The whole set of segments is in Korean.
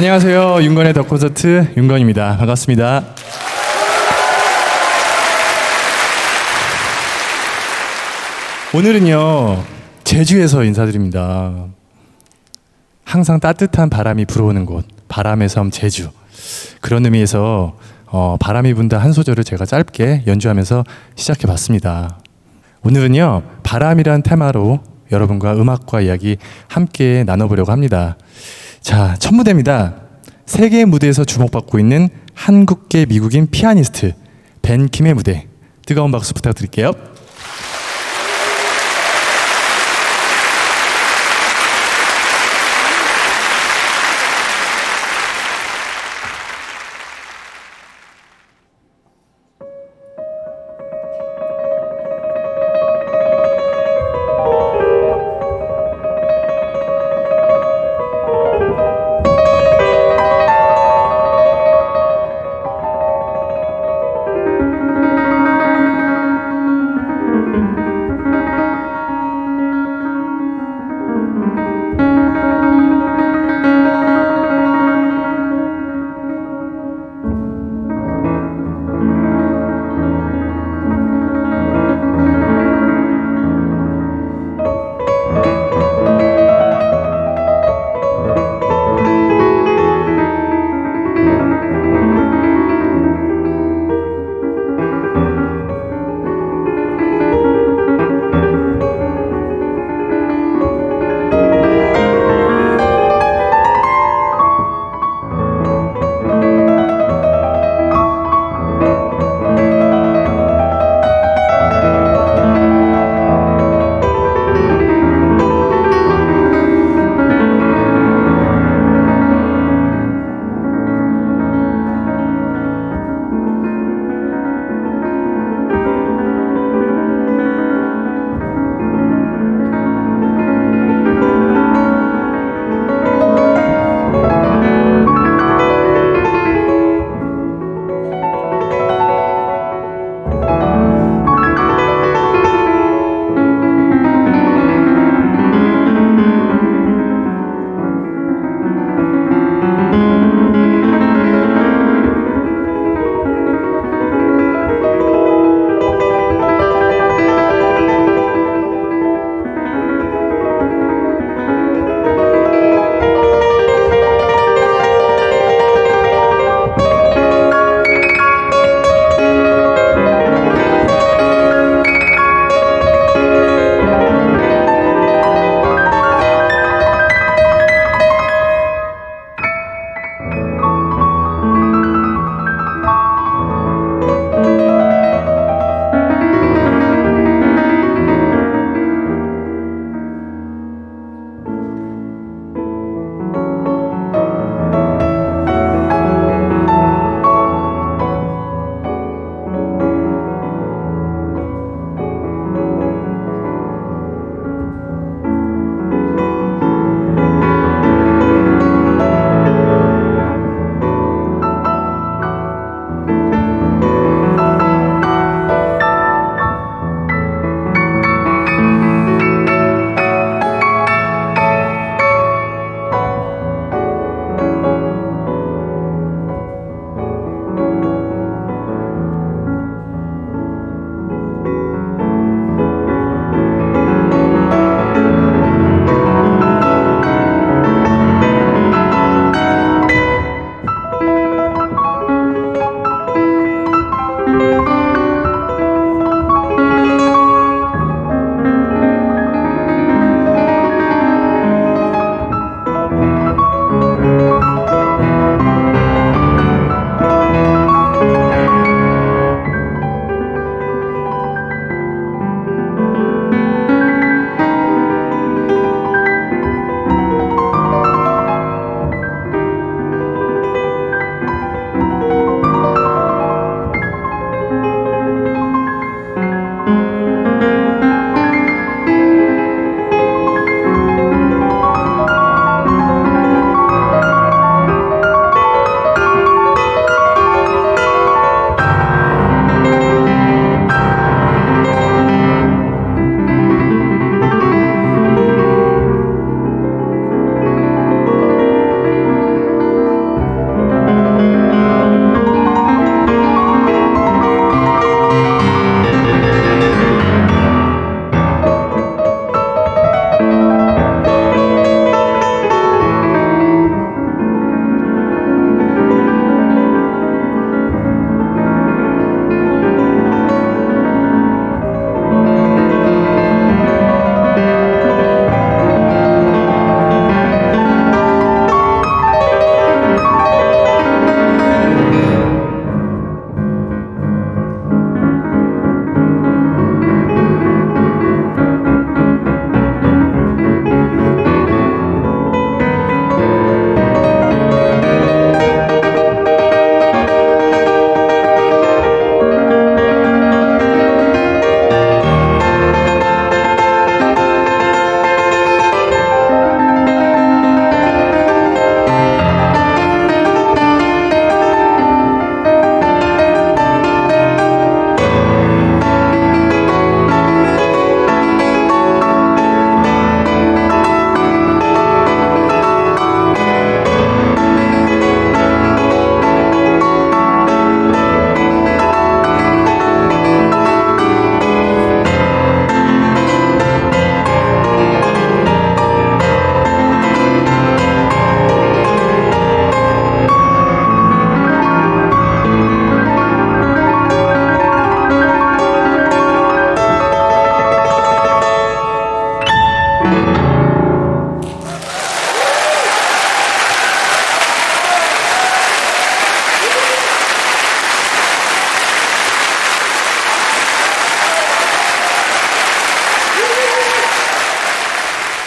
안녕하세요. 윤건의 더 콘서트 윤건입니다. 반갑습니다. 오늘은요, 제주에서 인사드립니다. 항상 따뜻한 바람이 불어오는 곳, 바람의 섬 제주. 그런 의미에서 바람이 분다 한 소절을 제가 짧게 연주하면서 시작해봤습니다. 오늘은요, 바람이란 테마로 여러분과 음악과 이야기 함께 나눠보려고 합니다. 자, 첫 무대입니다. 세계 무대에서 주목받고 있는 한국계 미국인 피아니스트 벤 킴의 무대. 뜨거운 박수 부탁드릴게요.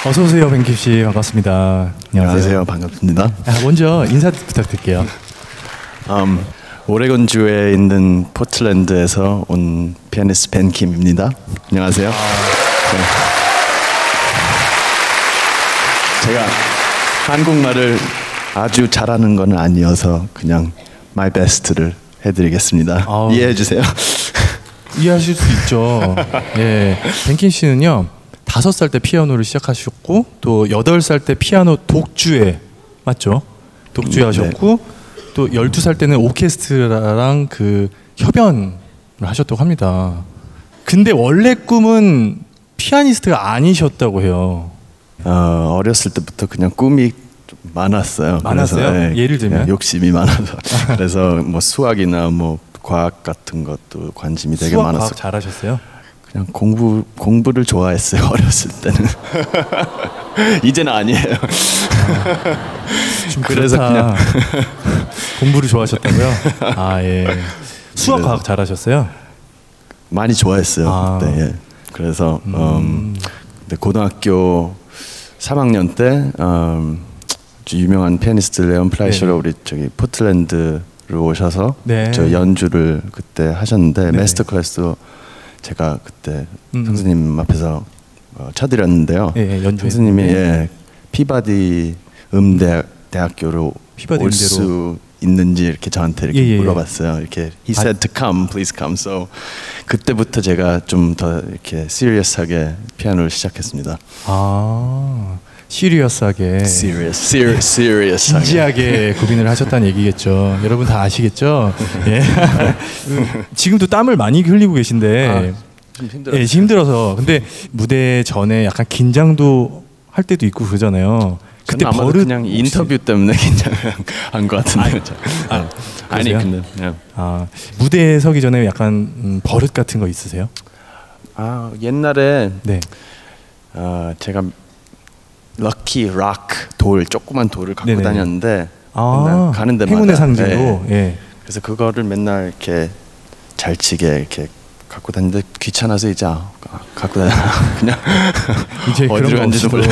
어서 오세요, 뱅킴 씨. 반갑습니다. 안녕하세요. 반갑습니다. 먼저 인사 부탁드릴게요. 오레곤주에 있는 포틀랜드에서 온 피아니스트 벤킴입니다. 안녕하세요. 네. 제가 한국말을 아주 잘하는 건 아니어서 그냥 my best를 해드리겠습니다. 이해해 주세요. 이해하실 수 있죠. 예, 벤킴 씨는요 5살 때 피아노를 시작하셨고 또 8살 때 피아노 독주에 맞죠? 독주에 하셨고 또 12살 때는 오케스트라랑 그 협연을 하셨다고 합니다. 근데 원래 꿈은 피아니스트가 아니셨다고 해요. 어렸을 때부터 그냥 꿈이 좀 많았어요. 많았어요? 그래서, 예를 들면? 욕심이 많아서 그래서 뭐 수학이나 뭐 과학 같은 것도 관심이 되게 많았어요. 과학 잘하셨어요? 그냥 공부를 좋아했어요. 어렸을 때는. 이제는 아니에요. 그래서 그냥 공부를 좋아하셨다고요? 예. 수학 과학 잘하셨어요? 많이 좋아했어요. 그때. 예. 그래서 근데 고등학교 3학년 때 유명한 피아니스트 레온 플라이셔가 우리 저기 포틀랜드를 오셔서 저 연주를 그때 하셨는데 마스터 클래스도 제가 그때 선생님 앞에서 쳐드렸는데요. 선생님이 피바디 음대학교로 올 수 있는지 이렇게 저한테 이렇게 물어봤어요. 이렇게 he said to come, please come. So 그때부터 제가 좀 더 이렇게 시리어스하게 피아노를 시작했습니다. 시리어스하게 serious 진지하게 고민을 하셨다는 얘기겠죠. 여러분 다 아시겠죠? 예. 지금도 땀을 많이 흘리고 계신데 좀 힘들었어요. 예, 힘들어서. 근데 무대 전에 약간 긴장도 할 때도 있고 그러잖아요. 그때 버릇 그냥 인터뷰 때문에 긴장한 것 같은데. 아니 근데 무대에 서기 전에 약간 버릇 같은 거 있으세요? 옛날에 제가 럭키 락 돌 조그만 돌을 갖고 다녔는데 맨날 가는 데마다 행운의 상징으로. 그래서 그거를 맨날 이렇게 잘 치게 이렇게 갖고 다니는데 귀찮아서 이제 갖고 다녀 그냥 이제 어디로 간지도 몰라요.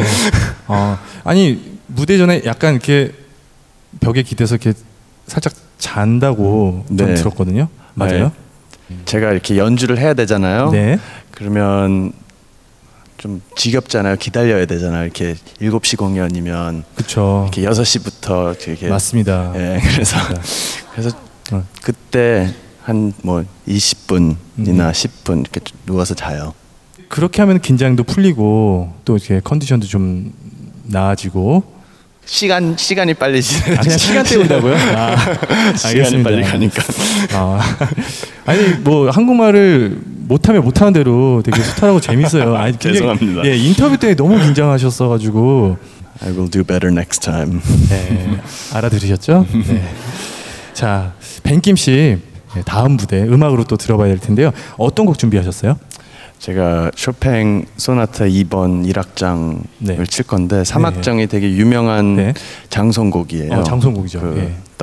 아니 무대 전에 약간 이렇게 벽에 기대서 이렇게 살짝 잔다고 좀 들었거든요. 맞아요? 제가 이렇게 연주를 해야 되잖아요. 그러면 좀 지겹잖아요. 기다려야 되잖아요. 이렇게 7시 공연이면 그렇죠. 이렇게 6시부터 이렇게 맞습니다. 그래서 그때 한 뭐 20분이나 10분 이렇게 누워서 자요. 그렇게 하면 긴장도 풀리고 또 이렇게 컨디션도 좀 나아지고 시간이 빨리 지나요. 그냥 시간 때운다고요? 시간이 빨리 가니까. 아니 뭐 한국말을 못하면 못하는 대로 되게 수탈하고 재밌어요. 죄송합니다. 인터뷰 때 너무 긴장하셨어가지고. I will do better next time. 알아들으셨죠? 자, 벤킴 씨 다음 무대 음악으로 또 들어봐야 될 텐데요. 어떤 곡 준비하셨어요? 제가 쇼팽 소나타 2번 1악장을 칠 건데 3악장이 되게 유명한 장송곡이에요. 장송곡이죠.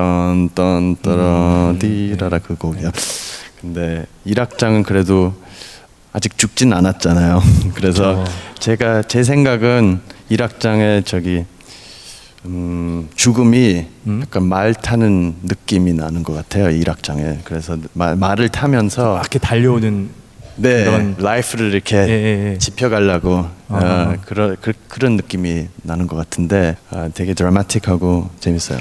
딴딴따라디라라 그 곡이요. 근데 1악장은 그래도 아직 죽진 않았잖아요. 그래서 제가 제 생각은 1악장의 저기 죽음이 약간 말 타는 느낌이 나는 것 같아요. 1악장에. 그래서 말을 타면서 이렇게 달려오는 라이프를 이렇게 짚어가려고 그런 느낌이 나는 것 같은데 되게 드라마틱하고 재밌어요.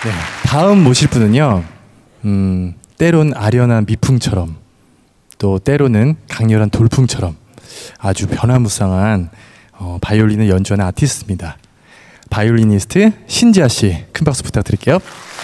네, 다음 모실 분은요. 때론 아련한 미풍처럼 또 때로는 강렬한 돌풍처럼 아주 변화무쌍한 바이올린을 연주하는 아티스트입니다. 바이올리니스트 신지아 씨, 큰 박수 부탁드릴게요.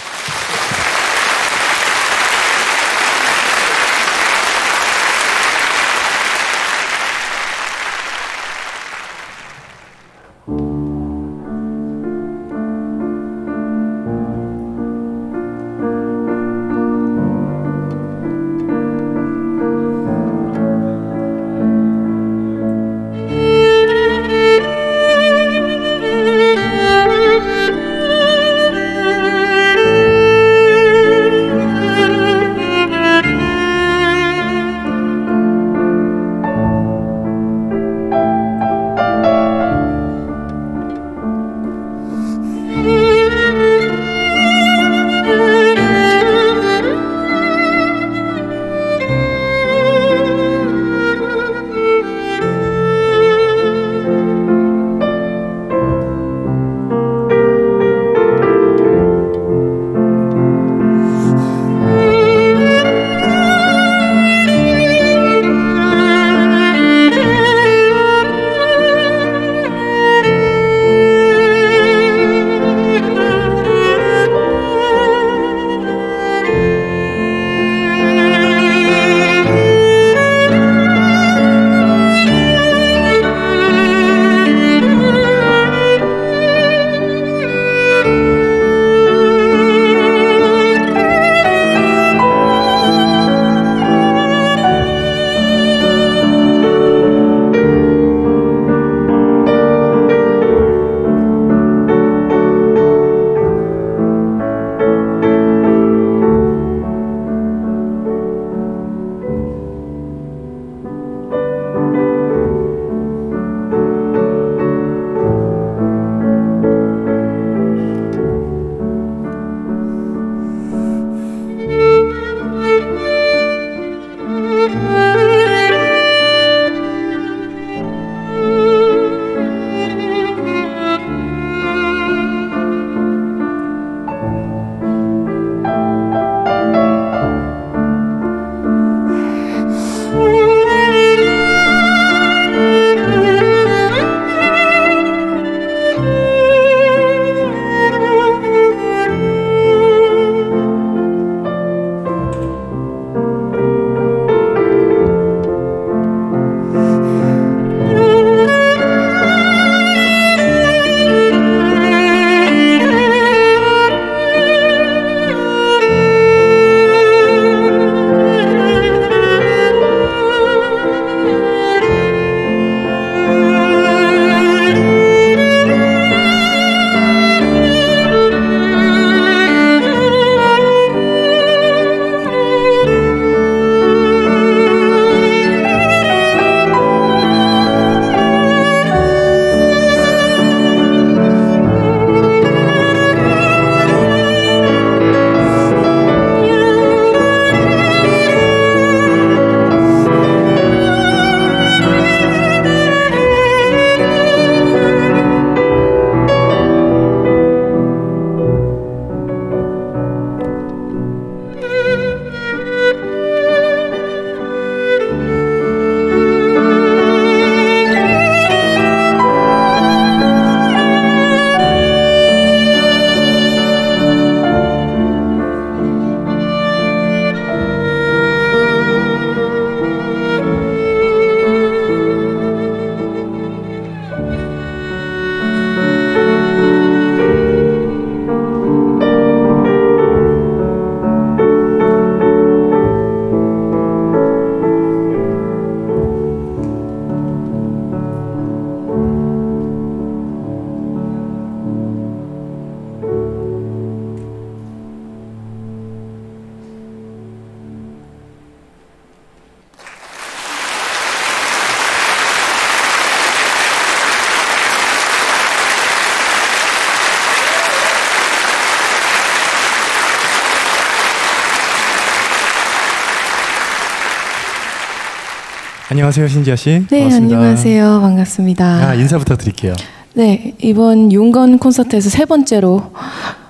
안녕하세요, 신지아 씨. 네, 반갑습니다. 안녕하세요. 반갑습니다. 인사 부탁드릴게요. 네, 이번 윤건 콘서트에서 세 번째로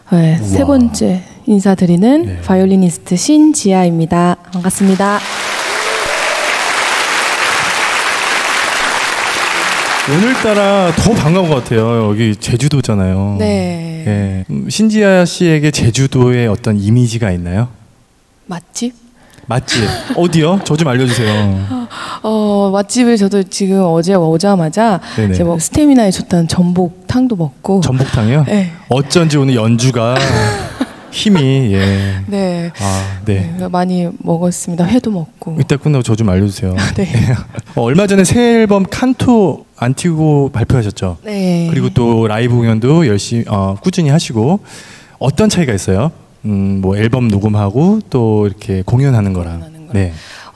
네, 세 번째 인사드리는 네. 바이올리니스트 신지아입니다. 반갑습니다. 오늘따라 더 반가운 것 같아요. 여기 제주도잖아요. 네. 예. 신지아 씨에게 제주도의 어떤 이미지가 있나요? 맛집? 맛집 어디요? 저 좀 알려주세요. 맛집을 저도 지금 어제 오자마자 이제 뭐 스태미나에 좋다는 전복탕도 먹고. 전복탕이요? 네. 어쩐지 오늘 연주가 힘이 예. 네. 네. 많이 먹었습니다. 회도 먹고. 이따 끝나고 저 좀 알려주세요. 네. 얼마 전에 새 앨범 칸토 안티고 발표하셨죠? 네. 그리고 또 라이브 공연도 열심히 꾸준히 하시고 어떤 차이가 있어요? 뭐 앨범 녹음하고 또 이렇게 공연하는 거랑. 네.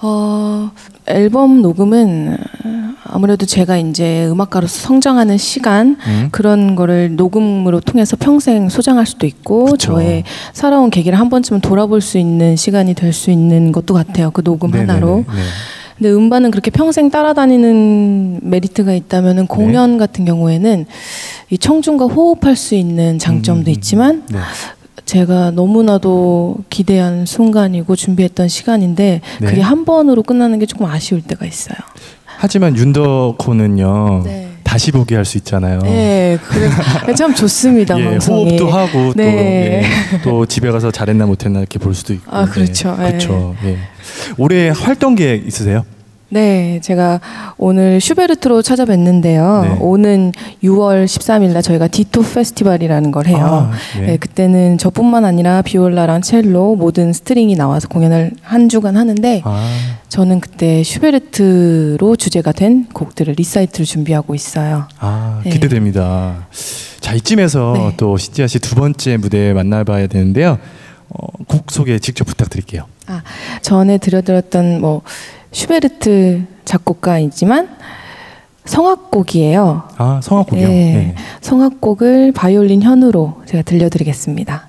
앨범 녹음은 아무래도 제가 이제 음악가로서 성장하는 시간 그런 거를 녹음으로 통해서 평생 소장할 수도 있고 그쵸. 저의 살아온 계기를 한 번쯤은 돌아볼 수 있는 시간이 될 수 있는 것도 같아요. 그 녹음 네네네. 하나로. 네. 근데 음반은 그렇게 평생 따라다니는 메리트가 있다면은 공연 네. 같은 경우에는 이 청중과 호흡할 수 있는 장점도 있지만 네. 제가 너무나도 기대한 순간이고 준비했던 시간인데 네. 그게 한 번으로 끝나는 게 조금 아쉬울 때가 있어요. 하지만 윤더코는요 네. 다시 보기 할 수 있잖아요. 네, 그래서 참 좋습니다. 예, 방송이. 호흡도 하고 네. 또 집에 가서 잘했나 못했나 이렇게 볼 수도 있고. 그렇죠. 네. 그렇죠. 예. 올해 활동 계획 있으세요? 네, 제가 오늘 슈베르트로 찾아뵀는데요. 네. 오는 6월 13일 날 저희가 디토 페스티벌이라는 걸 해요. 네. 네, 그때는 저뿐만 아니라 비올라랑 첼로 모든 스트링이 나와서 공연을 한 주간 하는데 저는 그때 슈베르트로 주제가 된 곡들을 리사이트를 준비하고 있어요. 네. 기대됩니다. 자, 이쯤에서 네. 또 신지아 씨 두 번째 무대 만나봐야 되는데요. 곡 소개 직접 부탁드릴게요. 전에 들려드렸던 뭐 슈베르트 작곡가이지만 성악곡이에요. 성악곡이요? 네. 네. 성악곡을 바이올린 현으로 제가 들려드리겠습니다.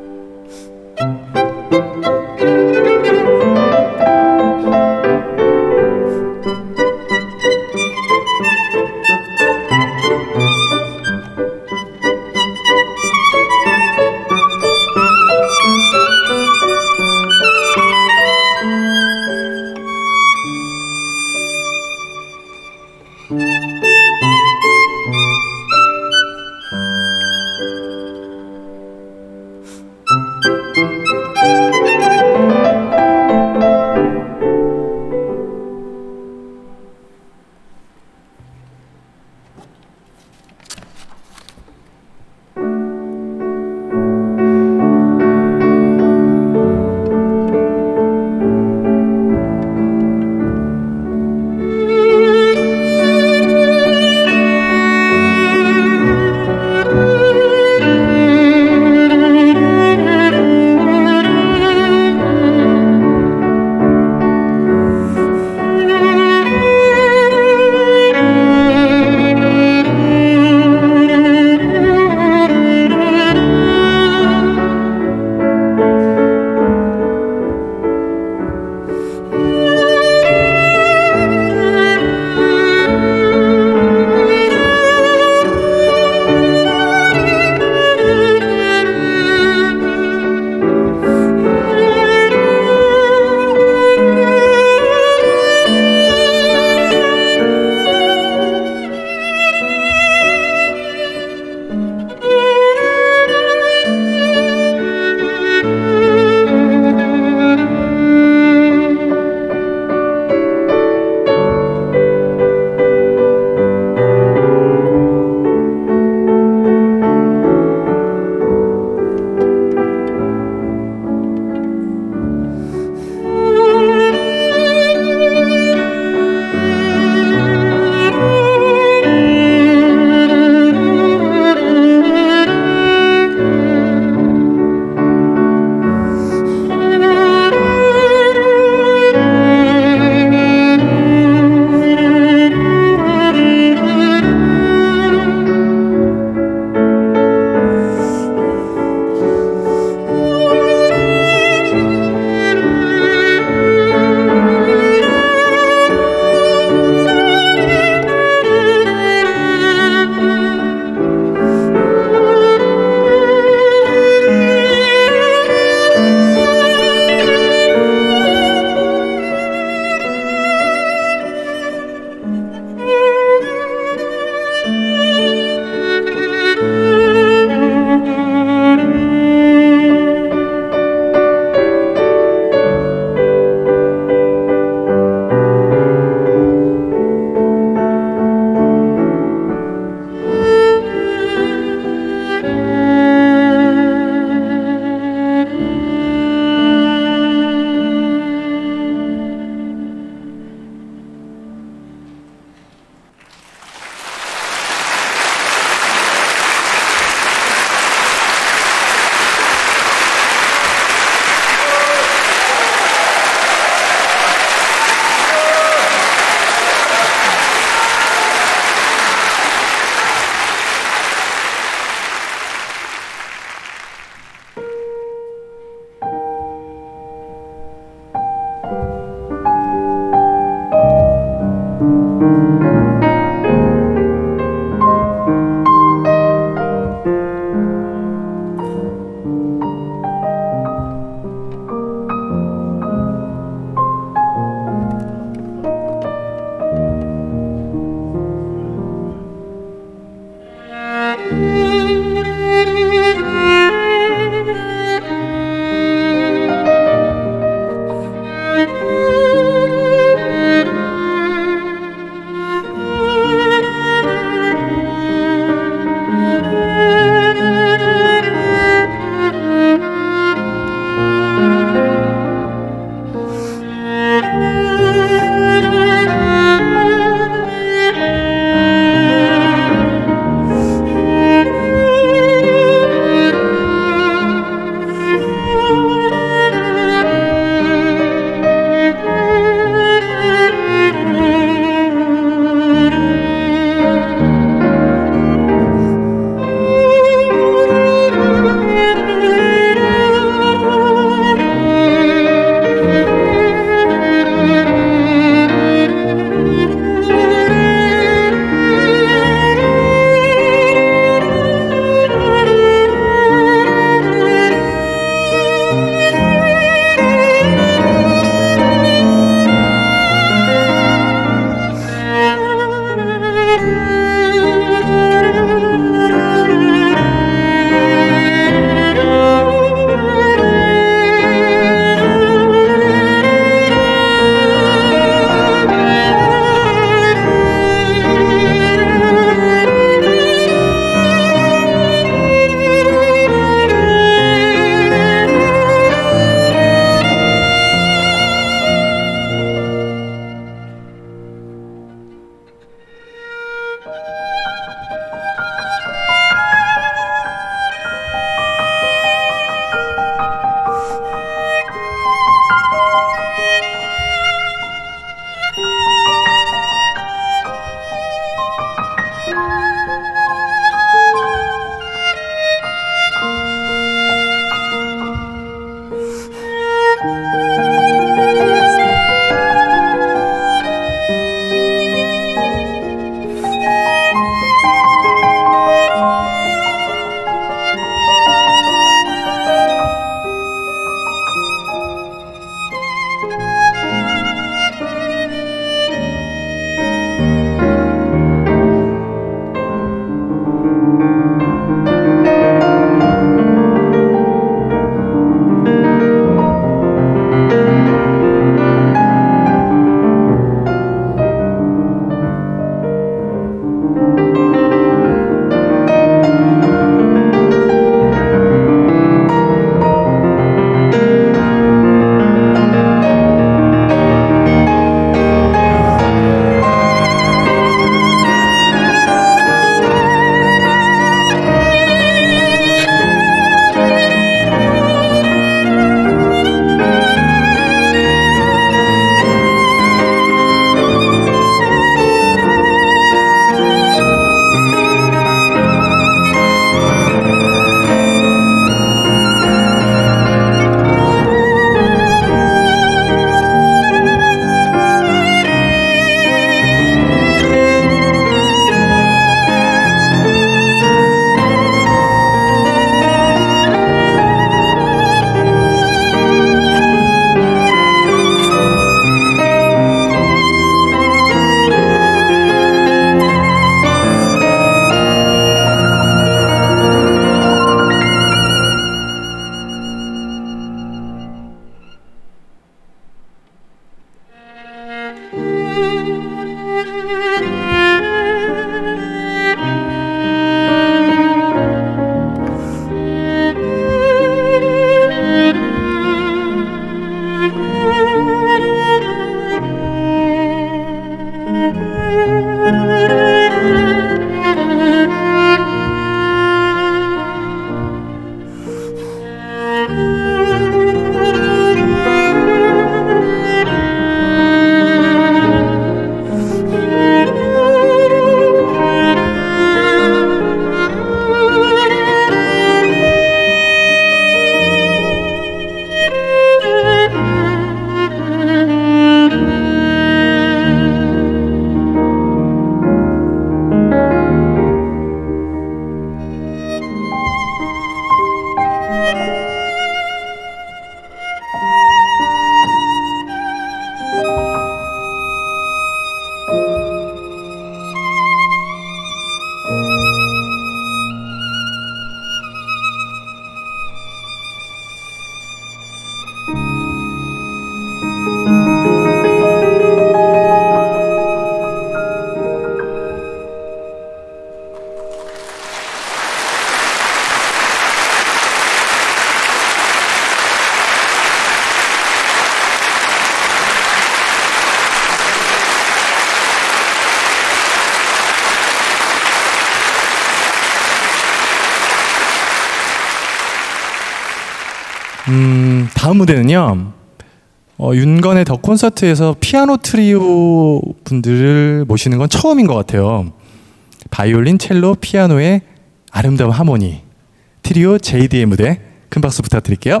다음 무대는요. 윤건의 더 콘서트에서 피아노 트리오 분들을 모시는 건 처음인 것 같아요. 바이올린, 첼로, 피아노의 아름다운 하모니. 트리오 JD의 무대. 큰 박수 부탁드릴게요.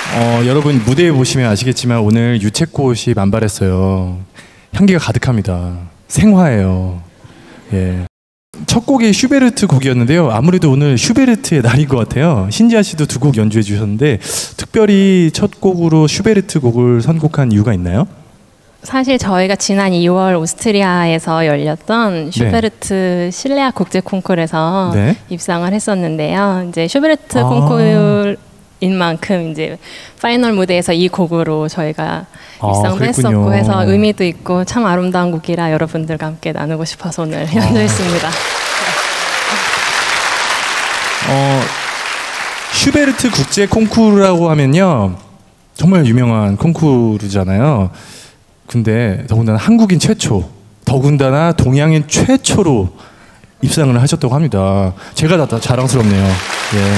여러분 무대에 보시면 아시겠지만 오늘 유채꽃이 만발했어요. 향기가 가득합니다. 생화예요. 예. 첫 곡이 슈베르트 곡이었는데요. 아무래도 오늘 슈베르트의 날인 것 같아요. 신지아 씨도 두 곡 연주해 주셨는데 특별히 첫 곡으로 슈베르트 곡을 선곡한 이유가 있나요? 사실 저희가 지난 2월 오스트리아에서 열렸던 슈베르트 실내악 국제 콩쿠르에서 입상을 했었는데요. 이제 슈베르트 콩쿠르인 만큼 이제 파이널 무대에서 이 곡으로 저희가 입상도 했었고 해서 의미도 있고 참 아름다운 곡이라 여러분들과 함께 나누고 싶어서 오늘 연주했습니다. 슈베르트 국제 콩쿠르라고 하면요 정말 유명한 콩쿠르잖아요. 근데 더군다나 한국인 최초, 더군다나 동양인 최초로 입상을 하셨다고 합니다. 제가 다 자랑스럽네요. 예.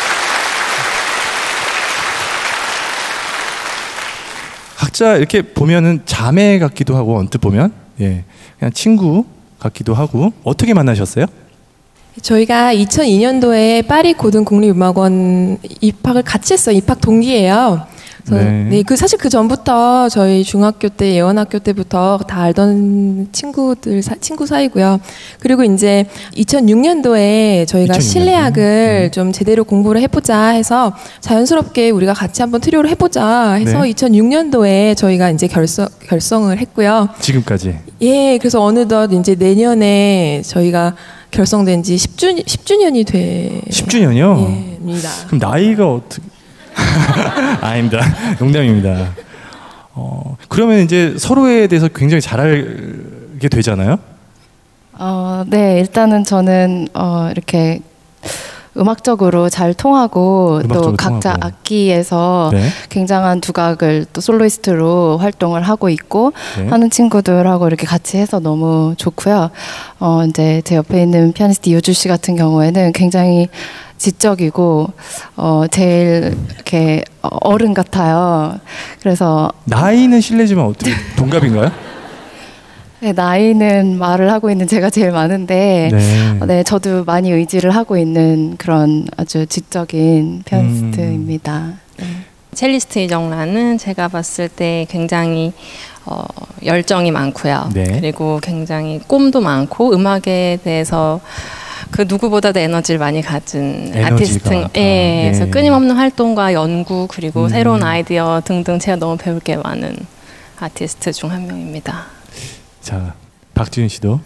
각자 이렇게 보면은 자매 같기도 하고 언뜻 보면 예, 그냥 친구 같기도 하고. 어떻게 만나셨어요? 저희가 2002년도에 파리 고등국립음악원 입학을 같이 했어요. 입학 동기예요. 그 사실 그 전부터 저희 중학교 때 예원학교 때부터 다 알던 친구 사이고요. 그리고 이제 2006년도에 저희가 실내악을 좀 제대로 공부를 해보자 해서 자연스럽게 우리가 같이 한번 트리오를 해보자 해서 2006년도에 저희가 이제 결성을 했고요. 지금까지. 예, 그래서 어느덧 이제 내년에 저희가 결성된 지 10주년이 돼. 10주년이요? 예, 입니다. 그럼 나이가 어떻게? 아닙니다. 농담입니다. 그러면 이제 서로에 대해서 굉장히 잘 알게 되잖아요? 네, 일단은 저는 이렇게 음악적으로 잘 통하고 또 각자 악기에서 굉장한 두각을 또 솔로이스트로 활동을 하고 있고 하는 친구들하고 이렇게 같이 해서 너무 좋고요. 이제 제 옆에 있는 피아니스트 이효주 씨 같은 경우에는 굉장히 지적이고 제일 이렇게 어른 같아요. 그래서 나이는 실례지만 어떻게 동갑인가요? 네, 나이는 말을 하고 있는 제가 제일 많은데 저도 많이 의지를 하고 있는 그런 아주 지적인 피아니스트입니다. 첼리스트 이정란은 제가 봤을 때 굉장히 열정이 많고요. 그리고 굉장히 꿈도 많고 음악에 대해서 그 누구보다도 에너지를 많이 가진 아티스트. 그래서 끊임없는 활동과 연구 그리고 새로운 아이디어 등등 제가 너무 배울 게 많은 아티스트 중 한 명입니다. 자, 박지윤 씨도.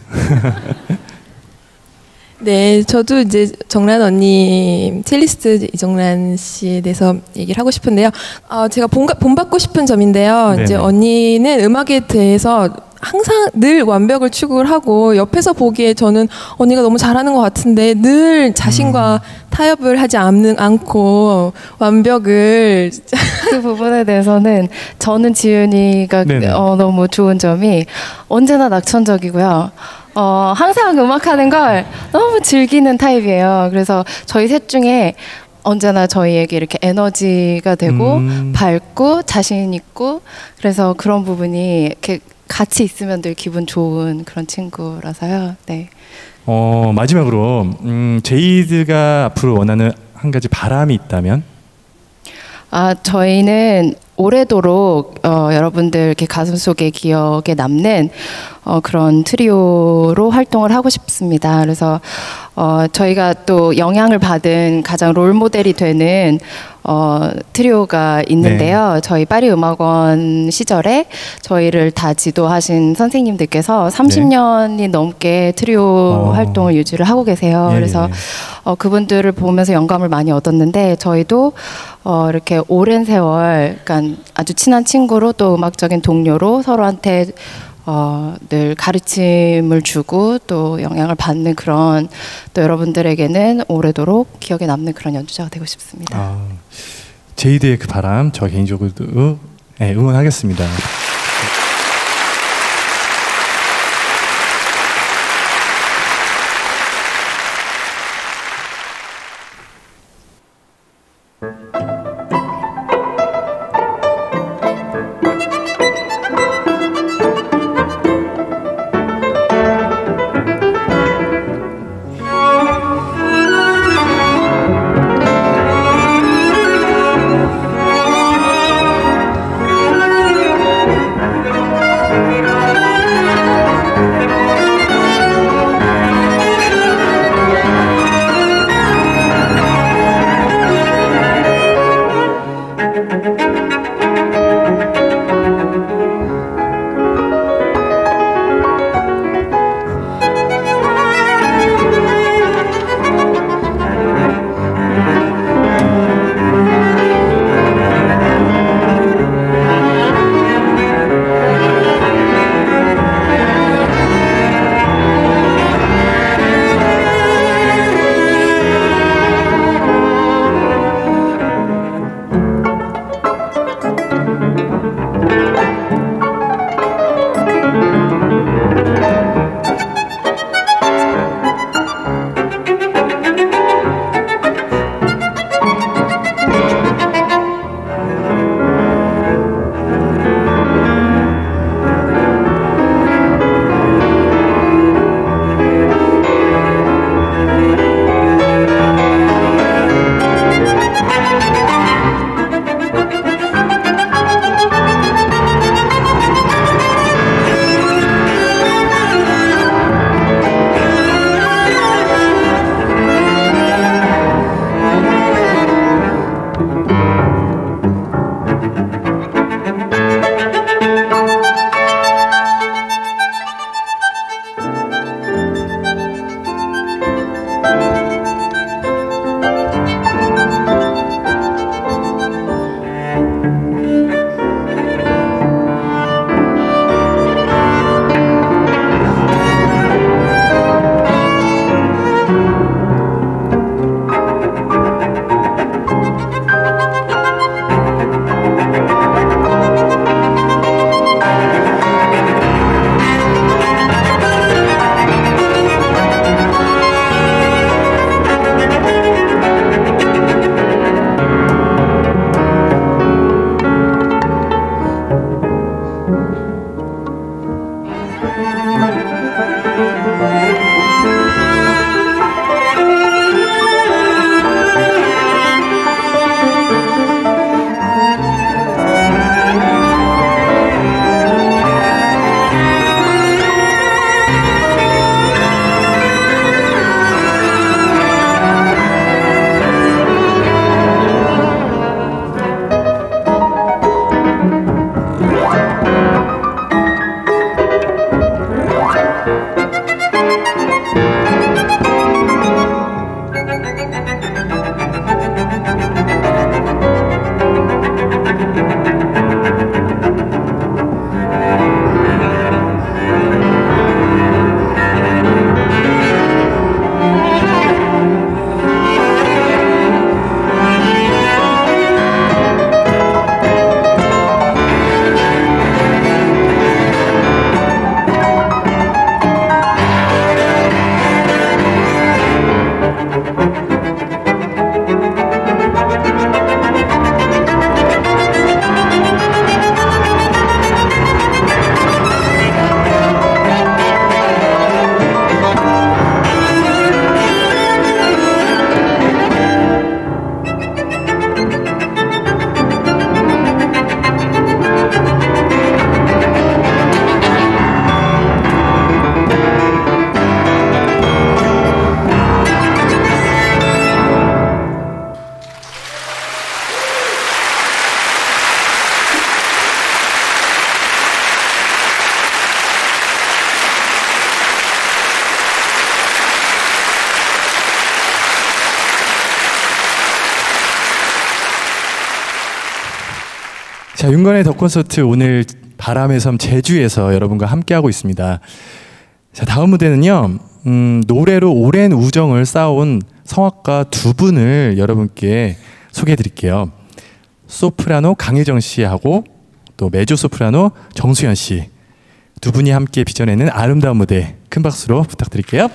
네, 저도 이제 정란 언니, 첼리스트 이정란 씨에 대해서 얘기를 하고 싶은데요. 제가 본받고 싶은 점인데요. 이제 언니는 음악에 대해서 항상 늘 완벽을 추구를 하고 옆에서 보기에 저는 언니가 너무 잘하는 것 같은데 늘 자신과 타협을 하지 않고 완벽을 그 부분에 대해서는 저는 지윤이가 너무 좋은 점이 언제나 낙천적이고요. 항상 음악하는 걸 너무 즐기는 타입이에요. 그래서 저희 셋 중에 언제나 저희에게 이렇게 에너지가 되고 밝고 자신 있고 그래서 그런 부분이 이렇게 같이 있으면 늘 기분 좋은 그런 친구라서요. 네. 마지막으로 제이드가 앞으로 원하는 한 가지 바람이 있다면? 저희는 오래도록 여러분들 이렇게 가슴속에 기억에 남는 그런 트리오로 활동을 하고 싶습니다. 그래서 저희가 또 영향을 받은 가장 롤모델이 되는 트리오가 있는데요. 저희 파리 음악원 시절에 저희를 다 지도하신 선생님들께서 30년이 넘게 트리오 활동을 유지를 하고 계세요. 그래서 그분들을 보면서 영감을 많이 얻었는데 저희도 이렇게 오랜 세월, 그러니까 아주 친한 친구로 또 음악적인 동료로 서로한테 늘 가르침을 주고 또 영향을 받는 그런 또 여러분들에게는 오래도록 기억에 남는 그런 연주자가 되고 싶습니다. 제이드의 그 바람 저 개인적으로도 응원하겠습니다. 자, 윤건의 더 콘서트 오늘 바람의 섬 제주에서 여러분과 함께하고 있습니다. 자, 다음 무대는요. 노래로 오랜 우정을 쌓아온 성악가 두 분을 여러분께 소개해 드릴게요. 소프라노 강혜정 씨하고 또 메조 소프라노 정수연 씨 두 분이 함께 빚어내는 아름다운 무대 큰 박수로 부탁드릴게요.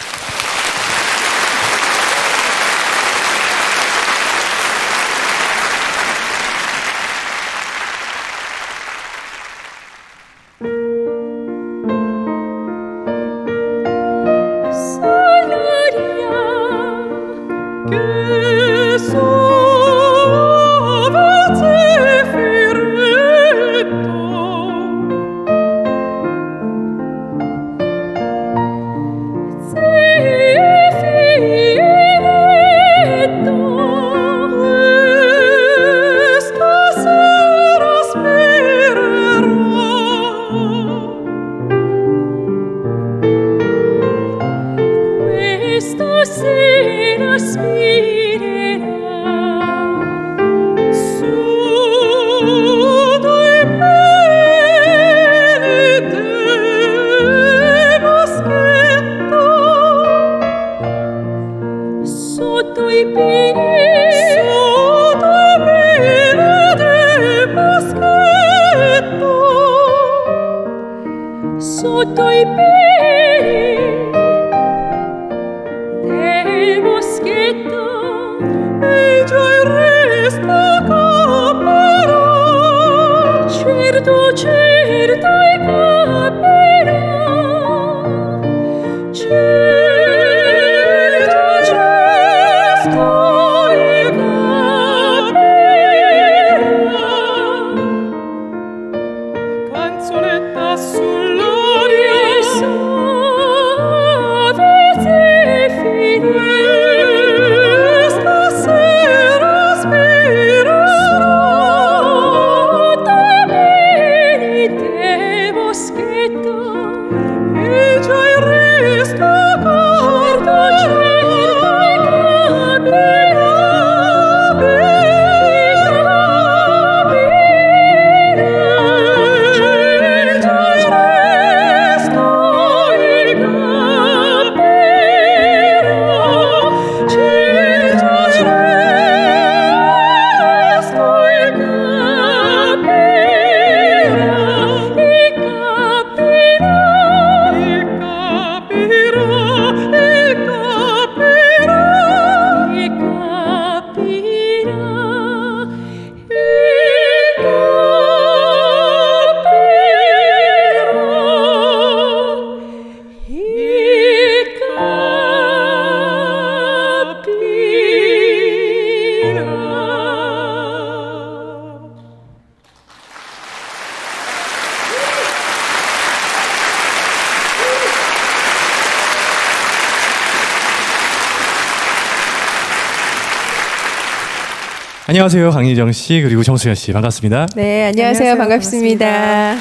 안녕하세요. 강희정 씨 그리고 정수연 씨 반갑습니다. 네, 안녕하세요. 반갑습니다.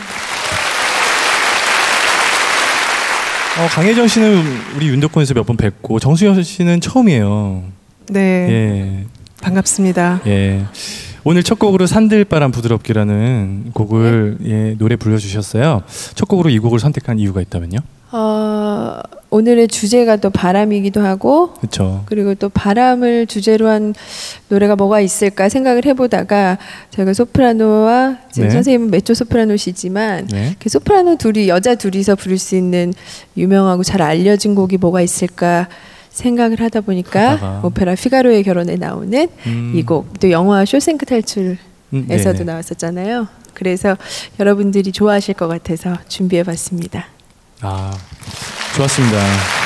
강혜정 씨는 우리 윤도권에서 몇 번 뵙고 정수연 씨는 처음이에요. 네. 예. 반갑습니다. 예. 오늘 첫 곡으로 산들바람 부드럽게라는 곡을 예, 노래 불러주셨어요. 첫 곡으로 이 곡을 선택한 이유가 있다면요? 오늘의 주제가 또 바람이기도 하고, 그쵸. 그리고 또 바람을 주제로 한 노래가 뭐가 있을까 생각을 해보다가 저희가 소프라노와 지금 네. 선생님은 메조 소프라노시지만 네. 소프라노 둘이 여자 둘이서 부를 수 있는 유명하고 잘 알려진 곡이 뭐가 있을까 생각을 하다 보니까 오페라 피가로의 결혼에 나오는 이 곡, 또 영화 쇼생크 탈출에서도 나왔었잖아요. 그래서 여러분들이 좋아하실 것 같아서 준비해봤습니다. 아, 좋았습니다.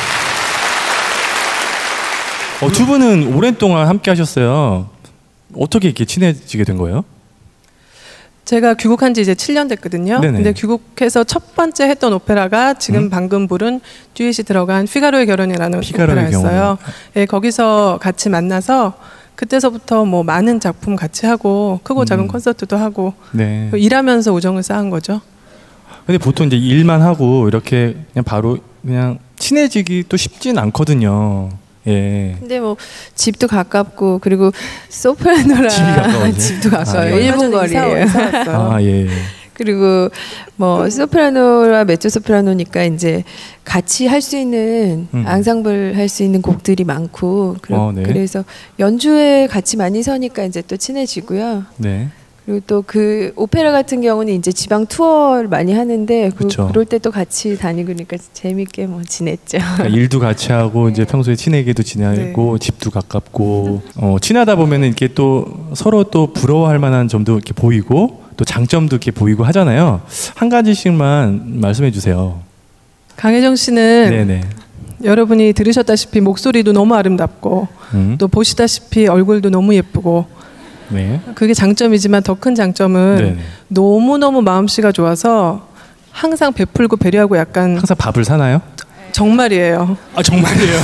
두 분은 오랜 동안 함께 하셨어요. 어떻게 이렇게 친해지게 된 거예요? 제가 귀국한 지 이제 7년 됐거든요. 네네. 근데 귀국해서 첫 번째 했던 오페라가 지금 방금 부른 듀엣이 들어간 피가로의 결혼이라는 오페라였어요. 네, 거기서 같이 만나서 그때서부터 뭐 많은 작품 같이 하고 크고 작은 콘서트도 하고 네. 일하면서 우정을 쌓은 거죠. 근데 보통 이제 일만 하고 이렇게 그냥 바로 그냥 친해지기 또 쉽진 않거든요. 예. 근데 뭐 집도 가깝고 그리고 소프라노라 집이 가까워요. 집도 가까워요. 예. 1분 거리예요. 아, 예. 그리고 뭐 소프라노와 메조소프라노니까 이제 같이 할 수 있는 앙상블 할 수 있는 곡들이 많고 네. 그래서 연주에 같이 많이 서니까 이제 또 친해지고요. 네. 그리고 또 그 오페라 같은 경우는 이제 지방 투어를 많이 하는데 그럴 때 또 같이 다니고 그러니까 재밌게 뭐 지냈죠. 그러니까 일도 같이 하고 이제 평소에 친하게도 지내고 네. 집도 가깝고 친하다 보면은 이렇게 또 서로 또 부러워할 만한 점도 이렇게 보이고 또 장점도 이렇게 보이고 하잖아요. 한 가지씩만 말씀해 주세요. 강혜정 씨는 네네. 여러분이 들으셨다시피 목소리도 너무 아름답고 또 보시다시피 얼굴도 너무 예쁘고 네. 그게 장점이지만 더 큰 장점은 네네. 너무너무 마음씨가 좋아서 항상 베풀고 배려하고 약간 항상 밥을 사나요? 정말이에요. 아 정말이에요.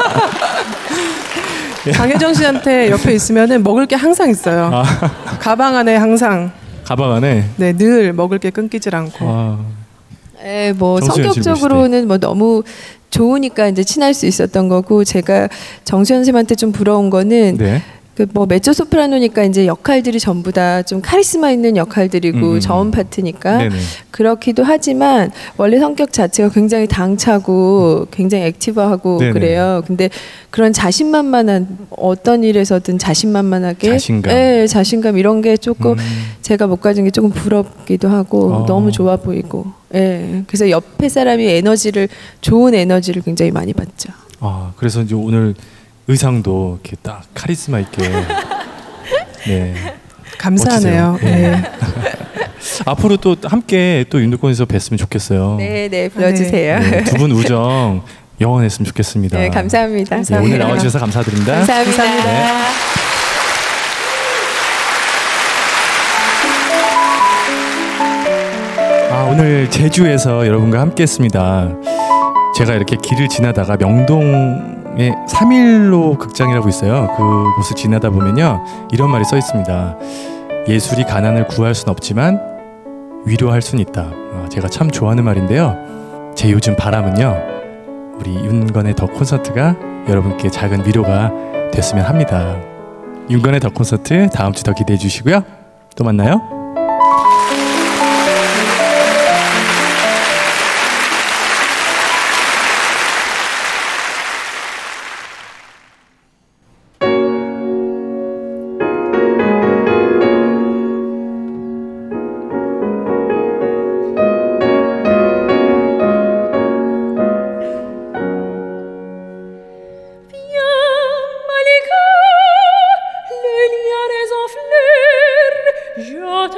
강혜정 씨한테 옆에 있으면은 먹을 게 항상 있어요. 아. 가방 안에 항상. 가방 안에? 네, 늘 먹을 게 끊기질 않고. 아. 네, 뭐 성격적으로는 뭐 너무 좋으니까 이제 친할 수 있었던 거고 제가 정수현 쌤한테 좀 부러운 거는. 네. 그 뭐 메조 소프라노니까 이제 역할들이 전부 다 좀 카리스마 있는 역할들이고 저음 파트니까 네네. 그렇기도 하지만 원래 성격 자체가 굉장히 당차고 굉장히 액티브하고 네네. 그래요. 근데 그런 자신만만한 어떤 일에서든 자신만만하게 자신감, 네, 자신감 이런 게 조금 제가 못 가진 게 조금 부럽기도 하고 너무 좋아 보이고. 예. 그래서 옆에 사람이 좋은 에너지를 굉장히 많이 받죠. 아, 그래서 이제 오늘 의상도 이렇게 딱 카리스마 있게. 네. 감사하네요. 네. 앞으로 또 함께 또 윤도권에서 뵀으면 좋겠어요. 네, 네, 불러주세요. 네, 두 분 우정 영원했으면 좋겠습니다. 네, 감사합니다. 네, 오늘 나와주셔서 감사드립니다. 감사합니다. 네. 오늘 제주에서 여러분과 함께했습니다. 제가 이렇게 길을 지나다가 명동에 3일로 극장이라고 있어요. 그곳을 지나다 보면요 이런 말이 써 있습니다. 예술이 가난을 구할 순 없지만 위로할 순 있다. 제가 참 좋아하는 말인데요. 제 요즘 바람은요 우리 윤건의 더 콘서트가 여러분께 작은 위로가 됐으면 합니다. 윤건의 더 콘서트 다음 주 더 기대해 주시고요. 또 만나요. Je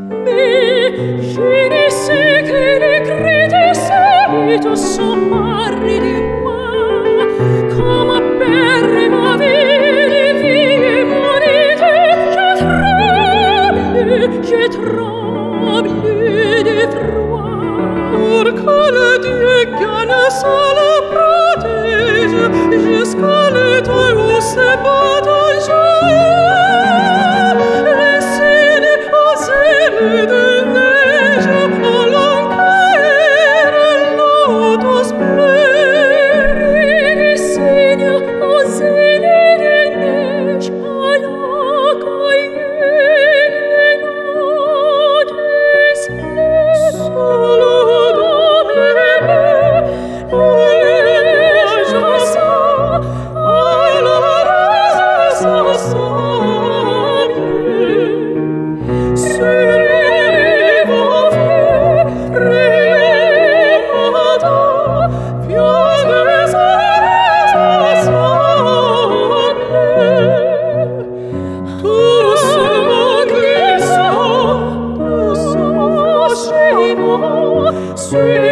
Sweet